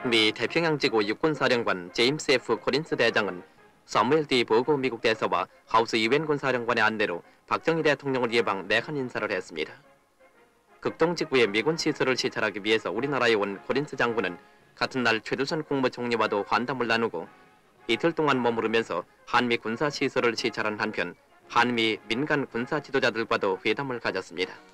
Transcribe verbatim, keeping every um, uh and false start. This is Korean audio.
미 태평양지구 육군사령관 제임스 에프 코린스 대장은 사무엘 디 버거 미국 대사와 하우스 이웬 군사령관의 안내로 박정희 대통령을 예방 내한 인사를 했습니다. 극동지구의 미군 시설을 시찰하기 위해서 우리나라에 온 코린스 장군은 같은 날 최두선 국무총리와도 환담을 나누고 이틀 동안 머무르면서 한미 군사시설을 시찰한 한편 한미 민간 군사 지도자들과도 회담을 가졌습니다.